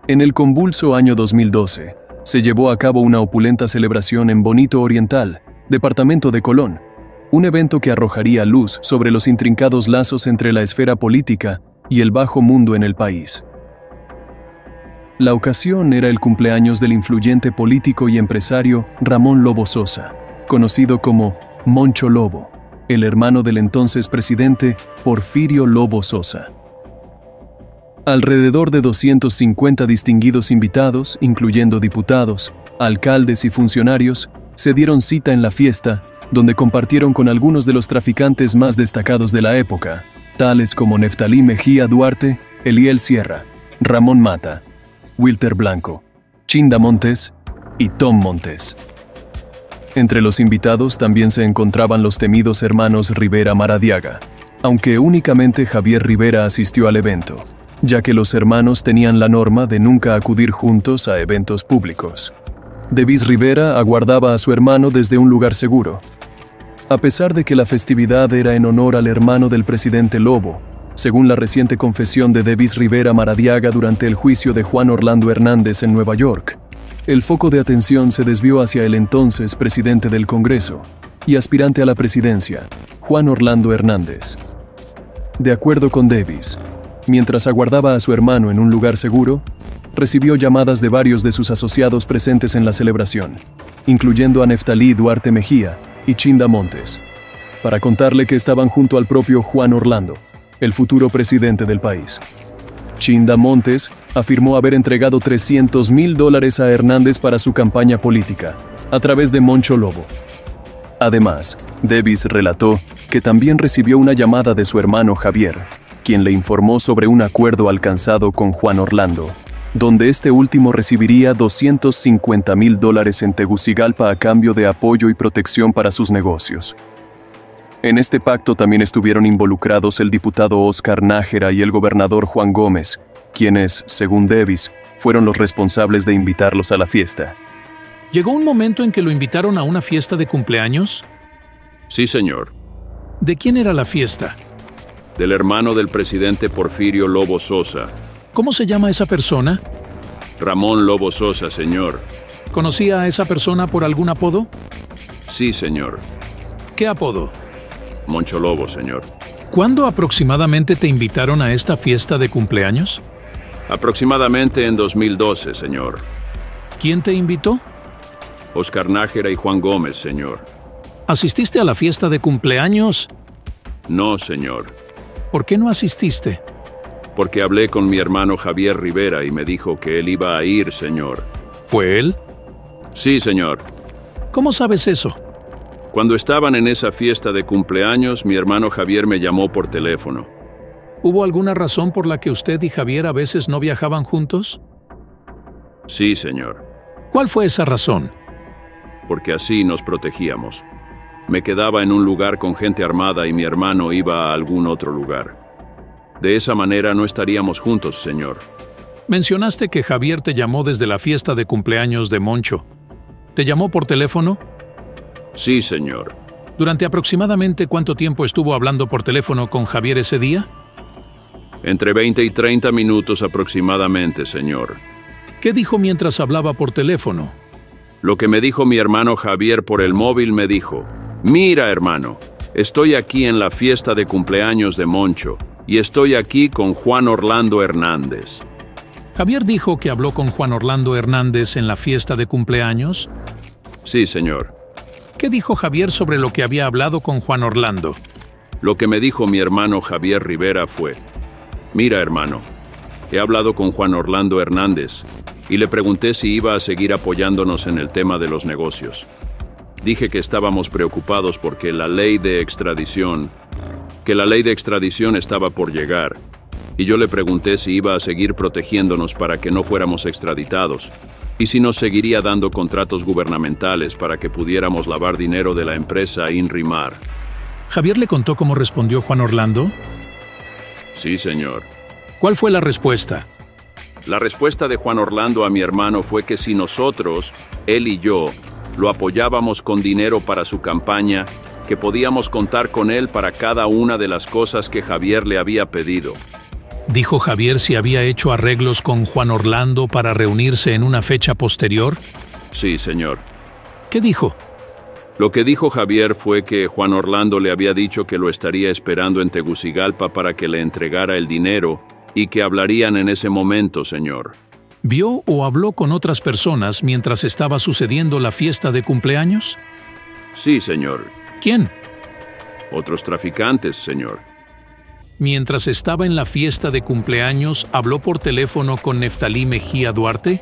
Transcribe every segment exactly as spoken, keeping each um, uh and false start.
En el convulso año dos mil doce, se llevó a cabo una opulenta celebración en Bonito Oriental, departamento de Colón, un evento que arrojaría luz sobre los intrincados lazos entre la esfera política y el bajo mundo en el país. La ocasión era el cumpleaños del influyente político y empresario Ramón Lobo Sosa, conocido como Moncho Lobo, el hermano del entonces presidente Porfirio Lobo Sosa. Alrededor de doscientos cincuenta distinguidos invitados, incluyendo diputados, alcaldes y funcionarios, se dieron cita en la fiesta, donde compartieron con algunos de los traficantes más destacados de la época, tales como Neftalí Mejía Duarte, Eliel Sierra, Ramón Mata, Wilter Blanco, Chinda Montes y Tom Montes. Entre los invitados también se encontraban los temidos hermanos Rivera Maradiaga, aunque únicamente Javier Rivera asistió al evento, ya que los hermanos tenían la norma de nunca acudir juntos a eventos públicos. Devis Rivera aguardaba a su hermano desde un lugar seguro. A pesar de que la festividad era en honor al hermano del presidente Lobo, según la reciente confesión de Devis Rivera Maradiaga durante el juicio de Juan Orlando Hernández en Nueva York, el foco de atención se desvió hacia el entonces presidente del Congreso y aspirante a la presidencia, Juan Orlando Hernández. De acuerdo con Devis, mientras aguardaba a su hermano en un lugar seguro, recibió llamadas de varios de sus asociados presentes en la celebración, incluyendo a Neftalí Duarte Mejía y Chinda Montes, para contarle que estaban junto al propio Juan Orlando, el futuro presidente del país. Chinda Montes afirmó haber entregado trescientos mil dólares a Hernández para su campaña política, a través de Moncho Lobo. Además, Devis relató que también recibió una llamada de su hermano Javier, quien le informó sobre un acuerdo alcanzado con Juan Orlando, donde este último recibiría doscientos cincuenta mil dólares en Tegucigalpa a cambio de apoyo y protección para sus negocios. En este pacto también estuvieron involucrados el diputado Óscar Nájera y el gobernador Juan Gómez, quienes, según Devis, fueron los responsables de invitarlos a la fiesta. ¿Llegó un momento en que lo invitaron a una fiesta de cumpleaños? Sí, señor. ¿De quién era la fiesta? Del hermano del presidente Porfirio Lobo Sosa. ¿Cómo se llama esa persona? Ramón Lobo Sosa, señor. ¿Conocía a esa persona por algún apodo? Sí, señor. ¿Qué apodo? Moncho Lobo, señor. ¿Cuándo aproximadamente te invitaron a esta fiesta de cumpleaños? Aproximadamente en dos mil doce, señor. ¿Quién te invitó? Óscar Nájera y Juan Gómez, señor. ¿Asististe a la fiesta de cumpleaños? No, señor. ¿Por qué no asististe? Porque hablé con mi hermano Javier Rivera y me dijo que él iba a ir, señor. ¿Fue él? Sí, señor. ¿Cómo sabes eso? Cuando estaban en esa fiesta de cumpleaños, mi hermano Javier me llamó por teléfono. ¿Hubo alguna razón por la que usted y Javier a veces no viajaban juntos? Sí, señor. ¿Cuál fue esa razón? Porque así nos protegíamos. Me quedaba en un lugar con gente armada y mi hermano iba a algún otro lugar. De esa manera no estaríamos juntos, señor. Mencionaste que Javier te llamó desde la fiesta de cumpleaños de Moncho. ¿Te llamó por teléfono? Sí, señor. ¿Durante aproximadamente cuánto tiempo estuvo hablando por teléfono con Javier ese día? Entre veinte y treinta minutos aproximadamente, señor. ¿Qué dijo mientras hablaba por teléfono? Lo que me dijo mi hermano Javier por el móvil me dijo: mira, hermano, estoy aquí en la fiesta de cumpleaños de Moncho y estoy aquí con Juan Orlando Hernández. ¿Javier dijo que habló con Juan Orlando Hernández en la fiesta de cumpleaños? Sí, señor. ¿Qué dijo Javier sobre lo que había hablado con Juan Orlando? Lo que me dijo mi hermano Javier Rivera fue: mira, hermano, he hablado con Juan Orlando Hernández y le pregunté si iba a seguir apoyándonos en el tema de los negocios. Dije que estábamos preocupados porque la ley de extradición, que la ley de extradición estaba por llegar, y yo le pregunté si iba a seguir protegiéndonos para que no fuéramos extraditados, y si nos seguiría dando contratos gubernamentales para que pudiéramos lavar dinero de la empresa Inrimar. ¿Javier le contó cómo respondió Juan Orlando? Sí, señor. ¿Cuál fue la respuesta? La respuesta de Juan Orlando a mi hermano fue que si nosotros, él y yo, lo apoyábamos con dinero para su campaña, que podíamos contar con él para cada una de las cosas que Javier le había pedido. ¿Dijo Javier si había hecho arreglos con Juan Orlando para reunirse en una fecha posterior? Sí, señor. ¿Qué dijo? Lo que dijo Javier fue que Juan Orlando le había dicho que lo estaría esperando en Tegucigalpa para que le entregara el dinero y que hablarían en ese momento, señor. ¿Vio o habló con otras personas mientras estaba sucediendo la fiesta de cumpleaños? Sí, señor. ¿Quién? Otros traficantes, señor. Mientras estaba en la fiesta de cumpleaños, ¿habló por teléfono con Neftalí Mejía Duarte?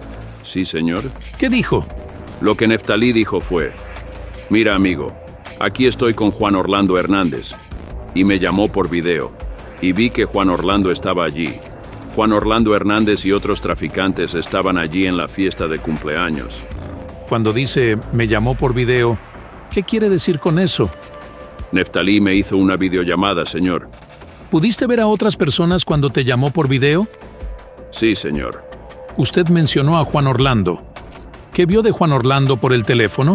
Sí, señor. ¿Qué dijo? Lo que Neftalí dijo fue: mira, amigo, aquí estoy con Juan Orlando Hernández. Y me llamó por video. Y vi que Juan Orlando estaba allí. Juan Orlando Hernández y otros traficantes estaban allí en la fiesta de cumpleaños. Cuando dice me llamó por video, ¿qué quiere decir con eso? Neftalí me hizo una videollamada, señor. ¿Pudiste ver a otras personas cuando te llamó por video? Sí, señor. Usted mencionó a Juan Orlando. ¿Qué vio de Juan Orlando por el teléfono?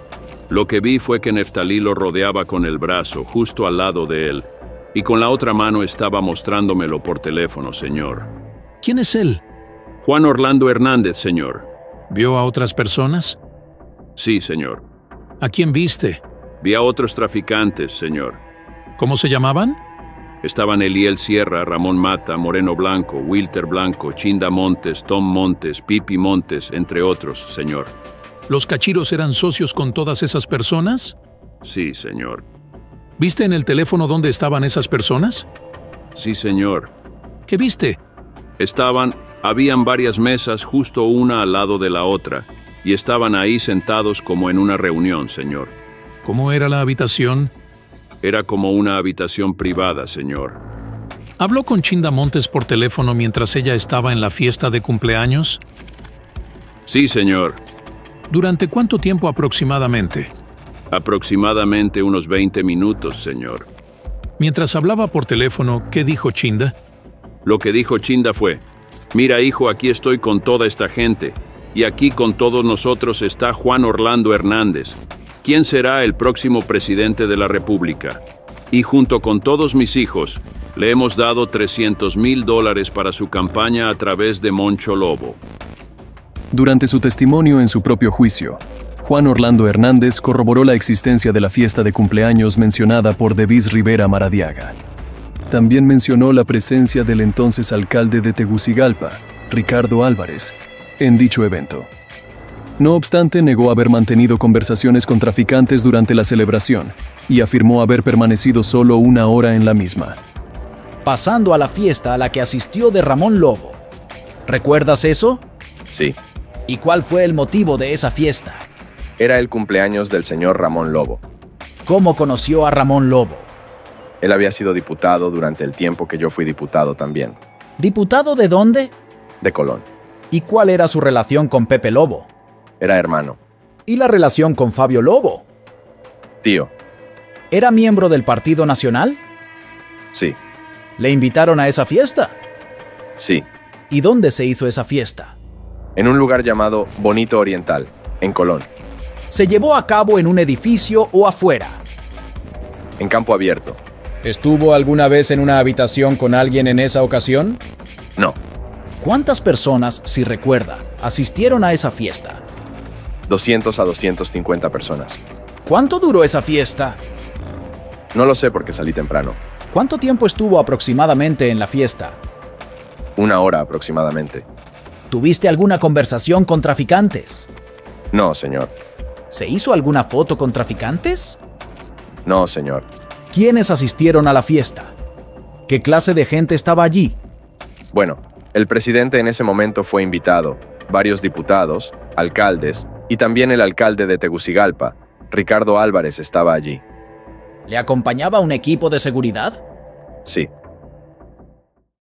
Lo que vi fue que Neftalí lo rodeaba con el brazo, justo al lado de él, y con la otra mano estaba mostrándomelo por teléfono, señor. ¿Quién es él? Juan Orlando Hernández, señor. ¿Vio a otras personas? Sí, señor. ¿A quién viste? Vi a otros traficantes, señor. ¿Cómo se llamaban? Estaban Eliel Sierra, Ramón Mata, Moreno Blanco, Wilter Blanco, Chinda Montes, Tom Montes, Pipi Montes, entre otros, señor. ¿Los cachiros eran socios con todas esas personas? Sí, señor. ¿Viste en el teléfono dónde estaban esas personas? Sí, señor. ¿Qué viste? Estaban, habían varias mesas justo una al lado de la otra, y estaban ahí sentados como en una reunión, señor. ¿Cómo era la habitación? Era como una habitación privada, señor. ¿Habló con Chinda Montes por teléfono mientras ella estaba en la fiesta de cumpleaños? Sí, señor. ¿Durante cuánto tiempo aproximadamente? Aproximadamente unos veinte minutos, señor. Mientras hablaba por teléfono, ¿qué dijo Chinda? Lo que dijo Chinda fue: mira, hijo, aquí estoy con toda esta gente, y aquí con todos nosotros está Juan Orlando Hernández. ¿Quién será el próximo presidente de la República? Y junto con todos mis hijos, le hemos dado trescientos mil dólares para su campaña a través de Moncho Lobo. Durante su testimonio en su propio juicio, Juan Orlando Hernández corroboró la existencia de la fiesta de cumpleaños mencionada por Devis Rivera Maradiaga. También mencionó la presencia del entonces alcalde de Tegucigalpa, Ricardo Álvarez, en dicho evento. No obstante, negó haber mantenido conversaciones con traficantes durante la celebración y afirmó haber permanecido solo una hora en la misma. Pasando a la fiesta a la que asistió de Ramón Lobo. ¿Recuerdas eso? Sí. ¿Y cuál fue el motivo de esa fiesta? Era el cumpleaños del señor Ramón Lobo. ¿Cómo conoció a Ramón Lobo? Él había sido diputado durante el tiempo que yo fui diputado también. ¿Diputado de dónde? De Colón. ¿Y cuál era su relación con Pepe Lobo? Era hermano. ¿Y la relación con Fabio Lobo? Tío. ¿Era miembro del Partido Nacional? Sí. ¿Le invitaron a esa fiesta? Sí. ¿Y dónde se hizo esa fiesta? En un lugar llamado Bonito Oriental, en Colón. ¿Se llevó a cabo en un edificio o afuera? En campo abierto. ¿Estuvo alguna vez en una habitación con alguien en esa ocasión? No. ¿Cuántas personas, si recuerda, asistieron a esa fiesta? doscientas a doscientas cincuenta personas. ¿Cuánto duró esa fiesta? No lo sé porque salí temprano. ¿Cuánto tiempo estuvo aproximadamente en la fiesta? Una hora aproximadamente. ¿Tuviste alguna conversación con traficantes? No, señor. ¿Se hizo alguna foto con traficantes? No, señor. ¿Quiénes asistieron a la fiesta? ¿Qué clase de gente estaba allí? Bueno, el presidente en ese momento fue invitado, varios diputados, alcaldes, y también el alcalde de Tegucigalpa, Ricardo Álvarez, estaba allí. ¿Le acompañaba un equipo de seguridad? Sí.